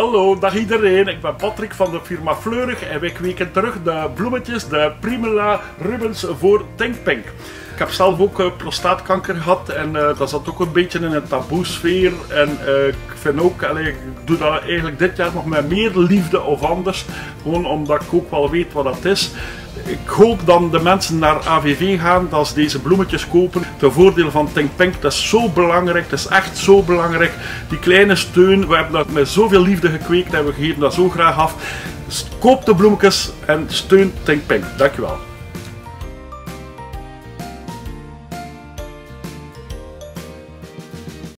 Hallo, dag iedereen. Ik ben Patrick van de firma Fleurig en wij kweken terug de bloemetjes, de Primula Rubens voor Thinkpink. Ik heb zelf ook prostaatkanker gehad en dat zat ook een beetje in een taboesfeer. En ik vind ook, ik doe dat eigenlijk dit jaar nog met meer liefde of anders. Gewoon omdat ik ook wel weet wat dat is. Ik hoop dan de mensen naar AVV gaan, dat ze deze bloemetjes kopen. Ten voordele van Thinkpink, dat is zo belangrijk, dat is echt zo belangrijk. Die kleine steun, we hebben dat met zoveel liefde gekweekt en we geven dat zo graag af. Dus koop de bloemetjes en steun Thinkpink. Dankjewel.